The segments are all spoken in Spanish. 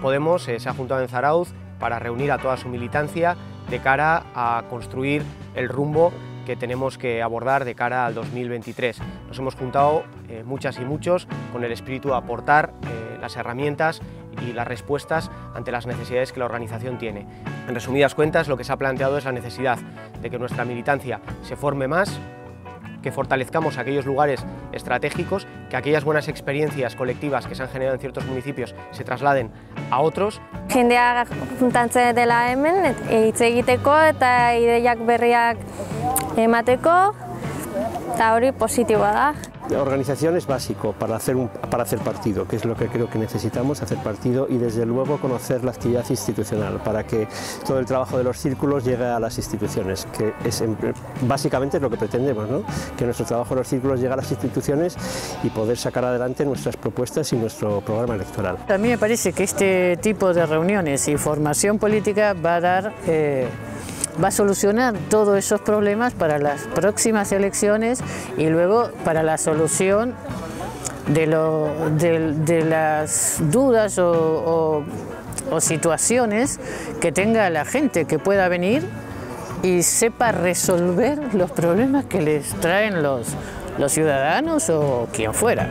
Podemos se ha juntado en Zarautz para reunir a toda su militancia de cara a construir el rumbo que tenemos que abordar de cara al 2023. Nos hemos juntado muchas y muchos con el espíritu de aportar las herramientas y las respuestas ante las necesidades que la organización tiene. En resumidas cuentas, lo que se ha planteado es la necesidad de que nuestra militancia se forme más, que fortalezcamos aquellos lugares estratégicos, que aquellas buenas experiencias colectivas que se han generado en ciertos municipios se trasladen a otros. Jendea juntatzen dela hemen, hitz egiteko eta ideiak berriak emateko, eta hori positiboa da. La organización es básico para hacer partido, que es lo que creo que necesitamos, hacer partido, y desde luego conocer la actividad institucional para que todo el trabajo de los círculos llegue a las instituciones, que es básicamente lo que pretendemos, ¿no? Que nuestro trabajo de los círculos llegue a las instituciones y poder sacar adelante nuestras propuestas y nuestro programa electoral. A mí me parece que este tipo de reuniones y formación política va a solucionar todos esos problemas para las próximas elecciones y luego para la solución de las dudas o situaciones que tenga la gente, que pueda venir y sepa resolver los problemas que les traen los ciudadanos o quien fuera.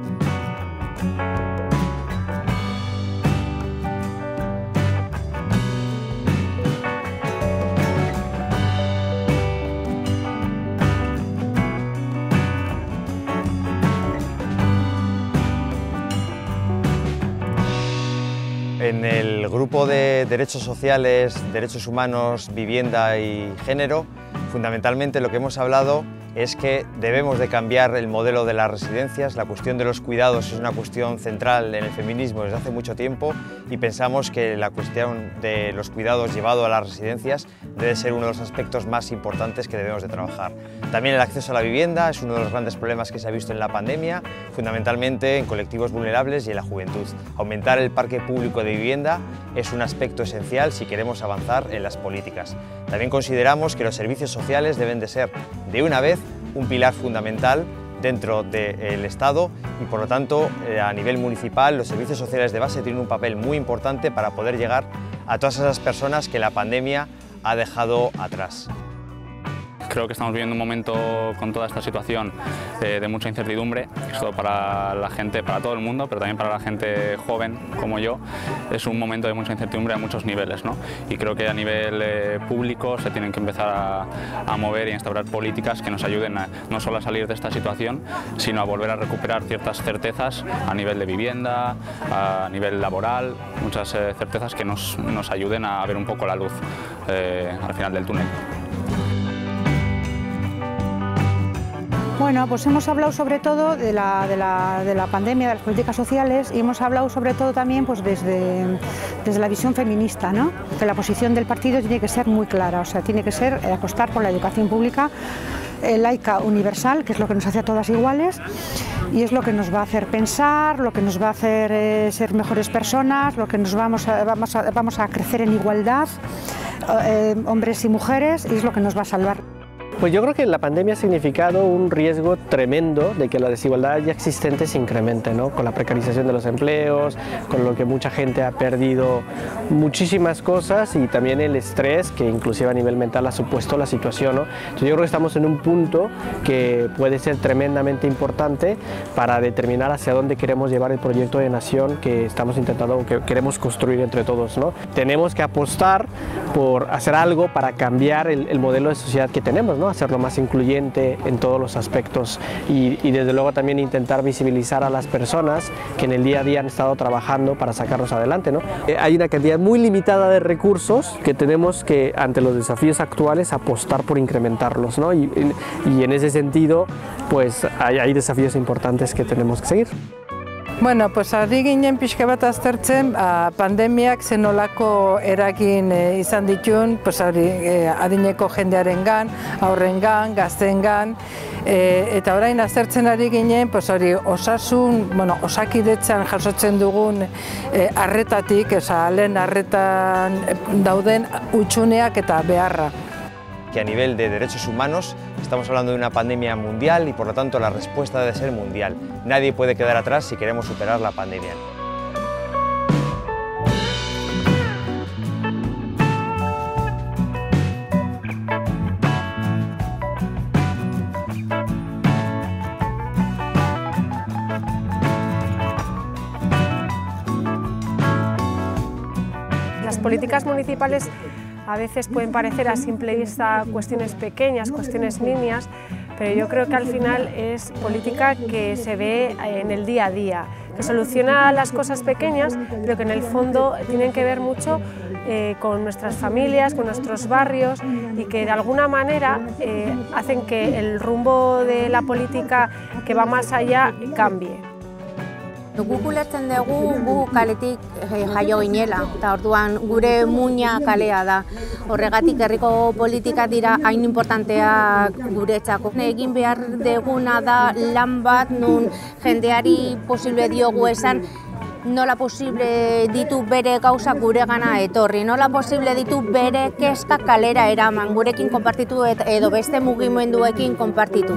En el grupo de derechos sociales, derechos humanos, vivienda y género, fundamentalmente lo que hemos hablado es que debemos de cambiar el modelo de las residencias. La cuestión de los cuidados es una cuestión central en el feminismo desde hace mucho tiempo y pensamos que la cuestión de los cuidados llevado a las residencias debe ser uno de los aspectos más importantes que debemos de trabajar. También el acceso a la vivienda es uno de los grandes problemas que se ha visto en la pandemia, fundamentalmente en colectivos vulnerables y en la juventud. Aumentar el parque público de vivienda es un aspecto esencial si queremos avanzar en las políticas. También consideramos que los servicios sociales deben de ser, de una vez, un pilar fundamental dentro del Estado y, por lo tanto, a nivel municipal, los servicios sociales de base tienen un papel muy importante para poder llegar a todas esas personas que la pandemia ha dejado atrás. Creo que estamos viviendo un momento con toda esta situación de mucha incertidumbre, esto para la gente, para todo el mundo, pero también para la gente joven como yo, es un momento de mucha incertidumbre a muchos niveles, ¿no? Y creo que a nivel público se tienen que empezar a mover y a instaurar políticas que nos ayuden no solo a salir de esta situación, sino a volver a recuperar ciertas certezas a nivel de vivienda, a nivel laboral, muchas certezas que nos ayuden a ver un poco la luz al final del túnel. Bueno, pues hemos hablado sobre todo de la pandemia, de las políticas sociales, y hemos hablado sobre todo también pues desde la visión feminista, ¿no? Que la posición del partido tiene que ser muy clara, o sea, tiene que ser apostar por la educación pública laica, universal, que es lo que nos hace a todas iguales y es lo que nos va a hacer pensar, lo que nos va a hacer ser mejores personas, lo que nos vamos a crecer en igualdad, hombres y mujeres, y es lo que nos va a salvar. Pues yo creo que la pandemia ha significado un riesgo tremendo de que la desigualdad ya existente se incremente, ¿no? Con la precarización de los empleos, con lo que mucha gente ha perdido muchísimas cosas y también el estrés que inclusive a nivel mental ha supuesto la situación, ¿no? Entonces yo creo que estamos en un punto que puede ser tremendamente importante para determinar hacia dónde queremos llevar el proyecto de nación que estamos intentando, que queremos construir entre todos, ¿no? Tenemos que apostar por hacer algo para cambiar el modelo de sociedad que tenemos, ¿no? Hacerlo más incluyente en todos los aspectos y desde luego también intentar visibilizar a las personas que en el día a día han estado trabajando para sacarnos adelante, ¿no? Hay una cantidad muy limitada de recursos que tenemos que, ante los desafíos actuales, apostar por incrementarlos, ¿no? Y en ese sentido, pues hay desafíos importantes que tenemos que seguir. Bueno, pues ari ginen pixka bat aztertzen pandemiak zenolako eragin izan dituen, pues adineko jendearengan, aurrengan, gaztengan, eta orain aztertzen ari ginen, pues hori osasun, bueno, osakidetzan jasotzen dugun arretatik, lehen arretan dauden hutsuneak eta beharra. Que a nivel de derechos humanos estamos hablando de una pandemia mundial y por lo tanto la respuesta debe ser mundial. Nadie puede quedar atrás si queremos superar la pandemia. políticas municipales a veces pueden parecer a simple vista cuestiones pequeñas, cuestiones nimias, pero yo creo que al final es política que se ve en el día a día, que soluciona las cosas pequeñas, pero que en el fondo tienen que ver mucho con nuestras familias, con nuestros barrios y que de alguna manera hacen que el rumbo de la política que va más allá cambie. Guk ulertzen dugu gu kaletik jaio ginela, eta orduan gure muina kalea da. Horregatik herriko politika dira hain importanteak guretzako. Egin behar deguna da lan bat nun jendeari posible diogu esan nola posible ditu bere gauzak guregana etorri, nola posible ditu bere kezkak kalera eraman, gurekin konpartitu edo beste mugimenduekin konpartitu.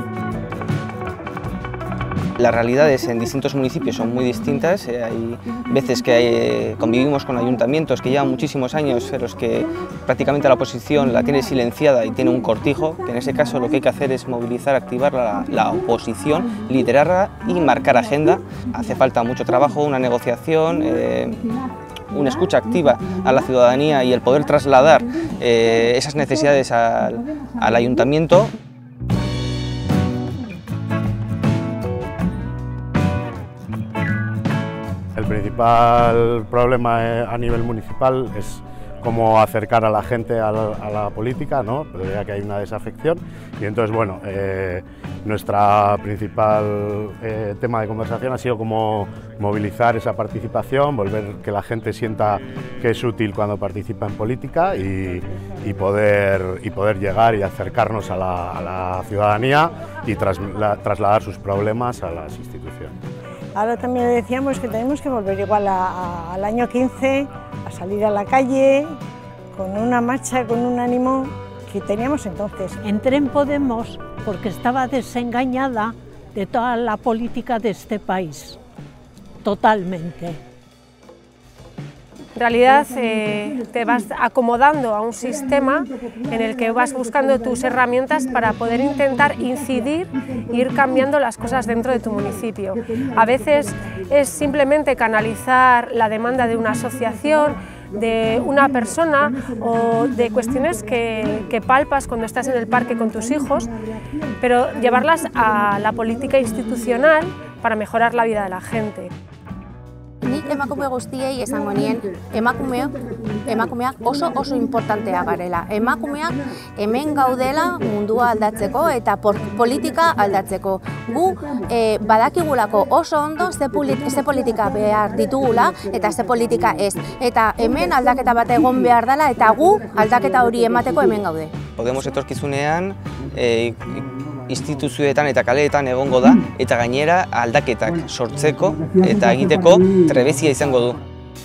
Las realidades en distintos municipios son muy distintas, hay veces que convivimos con ayuntamientos que llevan muchísimos años, pero es que prácticamente la oposición la tiene silenciada y tiene un cortijo, que en ese caso lo que hay que hacer es movilizar, activar la oposición, liderarla y marcar agenda. Hace falta mucho trabajo, una negociación, una escucha activa a la ciudadanía y el poder trasladar esas necesidades al ayuntamiento. El principal problema a nivel municipal es cómo acercar a la gente a la política, ¿no? Pero ya que hay una desafección. Y entonces, bueno, nuestra principal tema de conversación ha sido cómo movilizar esa participación, volver que la gente sienta que es útil cuando participa en política y poder llegar y acercarnos a la ciudadanía y trasladar sus problemas a las instituciones. Ahora también decíamos que tenemos que volver igual al año 15, a salir a la calle con una marcha, con un ánimo que teníamos entonces. Entré en Podemos porque estaba desengañada de toda la política de este país, totalmente. En realidad te vas acomodando a un sistema en el que vas buscando tus herramientas para poder intentar incidir e ir cambiando las cosas dentro de tu municipio. A veces es simplemente canalizar la demanda de una asociación, de una persona o de cuestiones que palpas cuando estás en el parque con tus hijos, pero llevarlas a la política institucional para mejorar la vida de la gente. Nik emakume guztiei esango nien, emakumeak oso importantea garela. Emakumeak hemen gaudela mundua aldatzeko eta politika aldatzeko. Gu badakigulako oso ondo ze politika behar ditugula eta ze politika ez. Eta hemen aldaketa bat egon behar dela eta gu aldaketa hori emateko hemen gaude. Podemos etorkizunean instituzioetan eta kaleetan egongo da eta gainera aldaketak sortzeko eta egiteko trebezia izango du.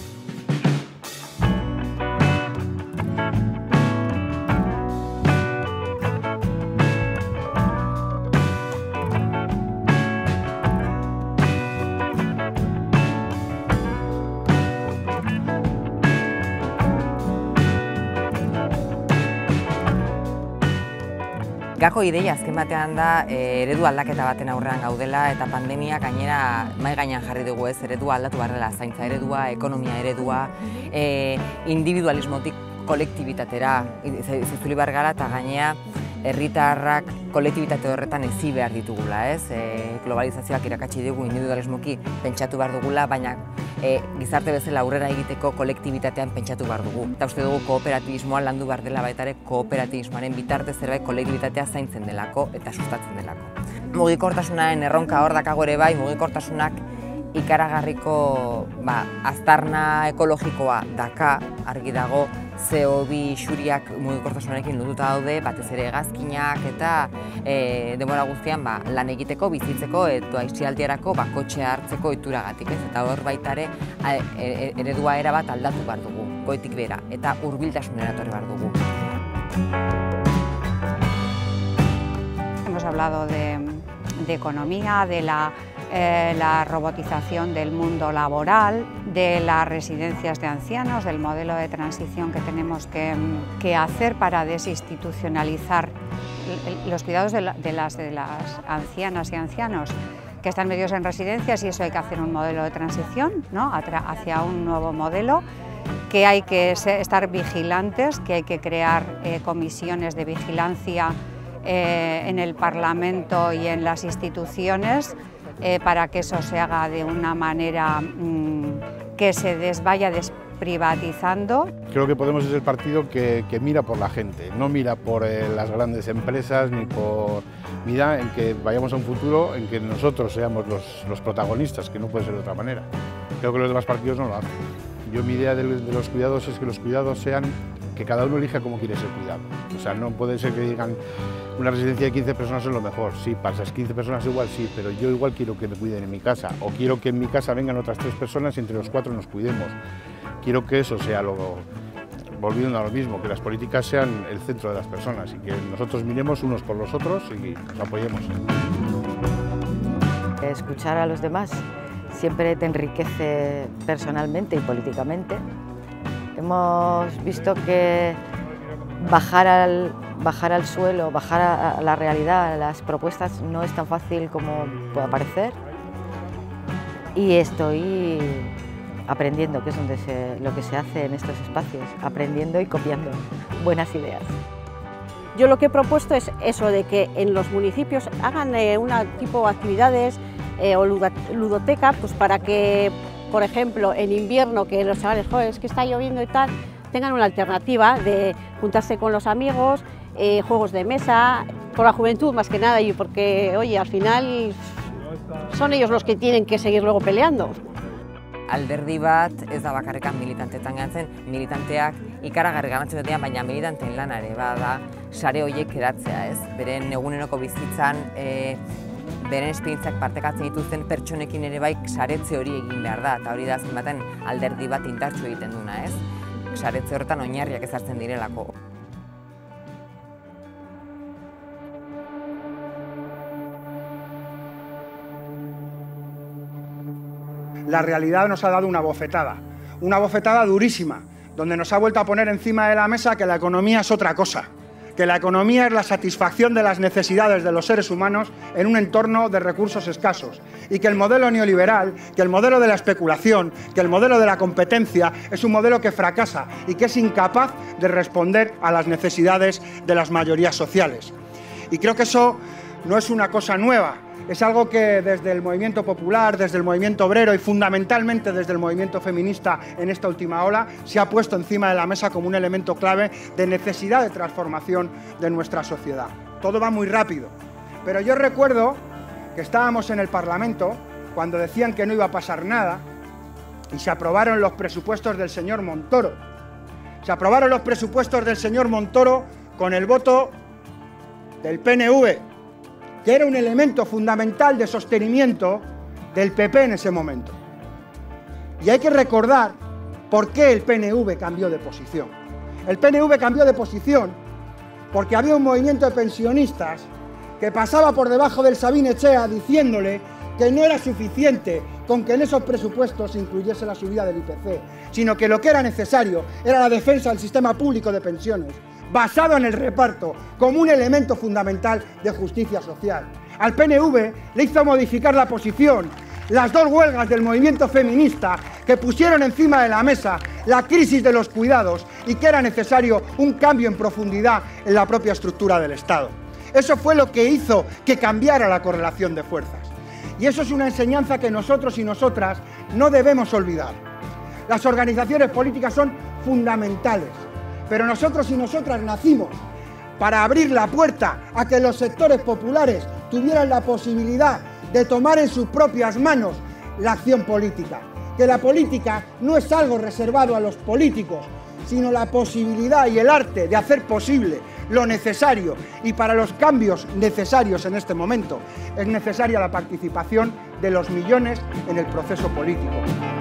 Gako ideia azken batean da eredu aldaketa baten aurrean gaudela eta pandemia gainera mahai gainean jarri dugu ez, eredua aldatu behar dela, zaintza eredua, ekonomia eredua, individualismotik kolektibitatera zizuli behar gara eta gainera herritarrak kolektibitate horretan ezi behar ditugula, ez? Globalizazioak irakatsi dugu individualismoki pentsatu behar dugula, baina gizarte bezala aurrera egiteko kolektibitatean pentsatu behar dugu. Eta uste dugu kooperatibismoa landu behar dela baita ere kooperatibismoaren bitartez zerbait kolektibitatea zaintzen delako eta sustatzen delako. Mugikortasunaren erronka hor dakago ere bai, mugikortasunak ikaragarriko aztarna ekologikoa daka, argi dago, CO2 isuriak mugikortasunarekin lotuta daude, batez ere hegazkinak eta denbora guztian lan egiteko, bizitzeko eta aisialdirako kotxea hartzeko ohituragatik, ez? Eta hor baita ere eredua erabat aldatu behar dugu, goitik bera, eta hurbiltasunera etorri behar dugu. Hemos hablado de economía, de la robotización del mundo laboral, de las residencias de ancianos, del modelo de transición que tenemos que hacer para desinstitucionalizar los cuidados de las ancianas y ancianos que están metidos en residencias, y eso hay que hacer un modelo de transición, ¿no?, hacia un nuevo modelo. que hay que estar vigilantes, que hay que crear comisiones de vigilancia en el Parlamento y en las instituciones para que eso se haga de una manera que se vaya desprivatizando. Creo que Podemos es el partido que mira por la gente, no mira por las grandes empresas ni por... Mira en que vayamos a un futuro en que nosotros seamos los protagonistas, que no puede ser de otra manera. Creo que los demás partidos no lo hacen. Mi idea de los cuidados es que los cuidados sean que cada uno elija cómo quiere ser cuidado. O sea, no puede ser que digan una residencia de 15 personas es lo mejor. Sí, para esas 15 personas igual sí, pero yo igual quiero que me cuiden en mi casa, o quiero que en mi casa vengan otras 3 personas y entre los 4 nos cuidemos. Quiero que eso sea volviendo a lo mismo, que las políticas sean el centro de las personas y que nosotros miremos unos por los otros y nos apoyemos. Escuchar a los demás siempre te enriquece personalmente y políticamente. Hemos visto que bajar al suelo, bajar a la realidad, a las propuestas, no es tan fácil como pueda parecer. Y estoy aprendiendo, que es lo que se hace en estos espacios, aprendiendo y copiando buenas ideas. Yo lo que he propuesto es eso, de que en los municipios hagan un tipo de actividades o ludoteca, pues para que, por ejemplo, en invierno, que los chavales, joder, es que está lloviendo y tal, tengan una alternativa de juntarse con los amigos, juegos de mesa, por la juventud más que nada, y porque, oye, al final son ellos los que tienen que seguir luego peleando. Alderdi bat ez da bakarrekan militanteetan gantzen, militanteak ikaragarri garrantzitsua dira, baina militanteen lana ere bada sare horiek eratzea, ez? Beren eguneroko bizitzan beren esperientziak partekatzen dituzten pertsonekin ere bai saretze hori egin behar da, eta hori da azken batean alderdi bat indartsu egiten duna, ez? Saretze horretan oinarriak ezartzen direlako. La realidad nos ha dado una bofetada durísima, donde nos ha vuelto a poner encima de la mesa que la economía es otra cosa, que la economía es la satisfacción de las necesidades de los seres humanos en un entorno de recursos escasos, y que el modelo neoliberal, que el modelo de la especulación, que el modelo de la competencia es un modelo que fracasa y que es incapaz de responder a las necesidades de las mayorías sociales. Y creo que eso no es una cosa nueva. Es algo que desde el movimiento popular, desde el movimiento obrero y fundamentalmente desde el movimiento feminista en esta última ola se ha puesto encima de la mesa como un elemento clave de necesidad de transformación de nuestra sociedad. Todo va muy rápido, pero yo recuerdo que estábamos en el Parlamento cuando decían que no iba a pasar nada y se aprobaron los presupuestos del señor Montoro. Se aprobaron los presupuestos del señor Montoro con el voto del PNV, que era un elemento fundamental de sostenimiento del PP en ese momento. Y hay que recordar por qué el PNV cambió de posición. El PNV cambió de posición porque había un movimiento de pensionistas que pasaba por debajo del Sabin Echea diciéndole que no era suficiente con que en esos presupuestos se incluyese la subida del IPC, sino que lo que era necesario era la defensa del sistema público de pensiones, basado en el reparto, como un elemento fundamental de justicia social. Al PNV le hizo modificar la posición las 2 huelgas del movimiento feminista que pusieron encima de la mesa la crisis de los cuidados y que era necesario un cambio en profundidad en la propia estructura del Estado. Eso fue lo que hizo que cambiara la correlación de fuerzas. Y eso es una enseñanza que nosotros y nosotras no debemos olvidar. Las organizaciones políticas son fundamentales, pero nosotros y nosotras nacimos para abrir la puerta a que los sectores populares tuvieran la posibilidad de tomar en sus propias manos la acción política. Que la política no es algo reservado a los políticos, sino la posibilidad y el arte de hacer posible lo necesario. Y para los cambios necesarios en este momento es necesaria la participación de los millones en el proceso político.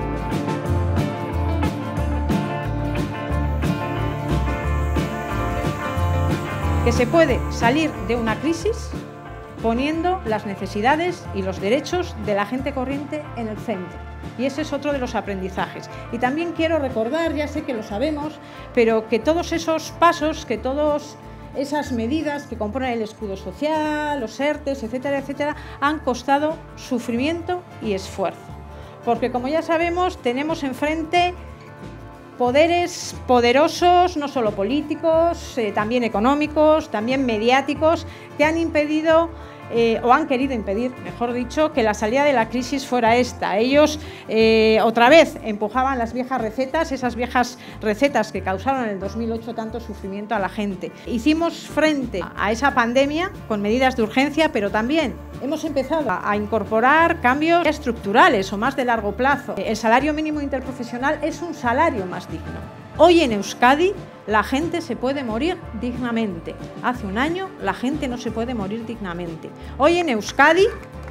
Que se puede salir de una crisis poniendo las necesidades y los derechos de la gente corriente en el centro. Y ese es otro de los aprendizajes. Y también quiero recordar, ya sé que lo sabemos, pero que todos esos pasos, que todas esas medidas que componen el escudo social, los ERTES, etcétera, etcétera, han costado sufrimiento y esfuerzo. Porque como ya sabemos, tenemos enfrente poderes poderosos, no solo políticos, también económicos, también mediáticos, que han impedido o han querido impedir, mejor dicho, que la salida de la crisis fuera esta. Ellos otra vez empujaban las viejas recetas, esas viejas recetas que causaron en el 2008 tanto sufrimiento a la gente. Hicimos frente a esa pandemia con medidas de urgencia, pero también hemos empezado a incorporar cambios estructurales o más de largo plazo. El salario mínimo interprofesional es un salario más digno. Hoy en Euskadi la gente se puede morir dignamente. Hace un año la gente no se puede morir dignamente. Hoy en Euskadi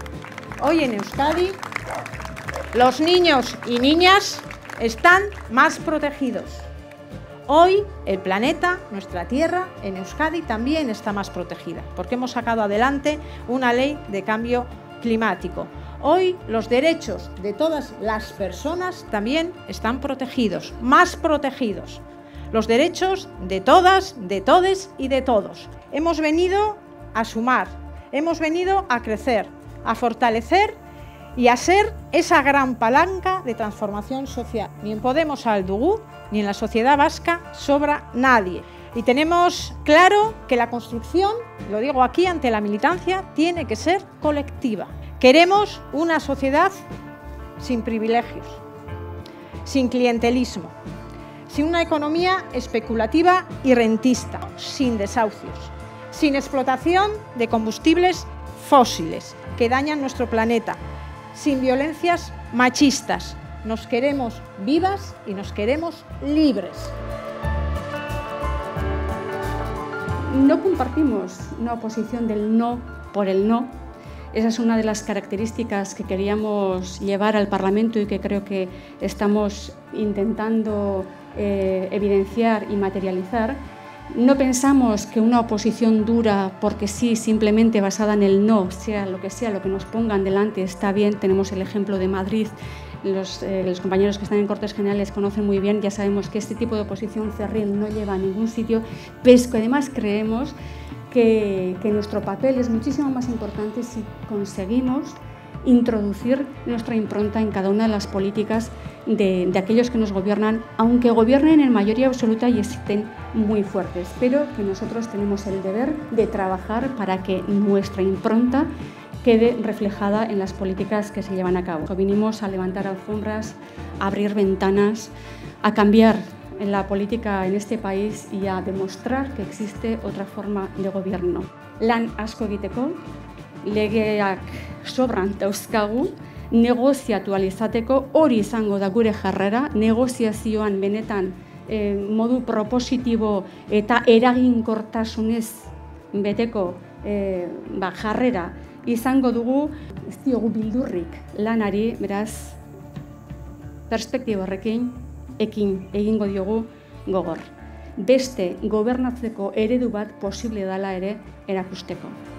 los niños y niñas están más protegidos. Hoy el planeta, nuestra tierra, en Euskadi también está más protegida, porque hemos sacado adelante una ley de cambio climático. Hoy los derechos de todas las personas también están protegidos, más protegidos. Los derechos de todas, de todes y de todos. Hemos venido a sumar, hemos venido a crecer, a fortalecer y a ser esa gran palanca de transformación social. Ni en Podemos Aldugu, ni en la sociedad vasca sobra nadie. Y tenemos claro que la construcción, lo digo aquí ante la militancia, tiene que ser colectiva. Queremos una sociedad sin privilegios, sin clientelismo, sin una economía especulativa y rentista, sin desahucios, sin explotación de combustibles fósiles que dañan nuestro planeta, sin violencias machistas. Nos queremos vivas y nos queremos libres. No compartimos una oposición del no por el no. Esa es una de las características que queríamos llevar al Parlamento y que creo que estamos intentando evidenciar y materializar. No pensamos que una oposición dura porque sí, simplemente basada en el no, sea lo que nos pongan delante, está bien. Tenemos el ejemplo de Madrid. Los compañeros que están en Cortes Generales conocen muy bien, ya sabemos que este tipo de oposición cerril no lleva a ningún sitio, pero que además creemos que nuestro papel es muchísimo más importante si conseguimos introducir nuestra impronta en cada una de las políticas de aquellos que nos gobiernan, aunque gobiernen en mayoría absoluta y estén muy fuertes, pero que nosotros tenemos el deber de trabajar para que nuestra impronta quede reflejada en las políticas que se llevan a cabo. Vinimos a levantar alfombras, a abrir ventanas, a cambiar en la política en este país y a demostrar que existe otra forma de gobierno. Lan asko egiteko, legeak sobran dauzkagu, negoziatu ahal izateko, hori izango da gure jarrera, negoziazioan benetan modu propositibo eta eraginkortasunez beteko jarrera izango dugu, ez diogu bildurrik lanari, beraz, perspektibo horrekin ekin egingo diogu gogor. Beste gobernatzeko eredu bat posible dela ere erakusteko.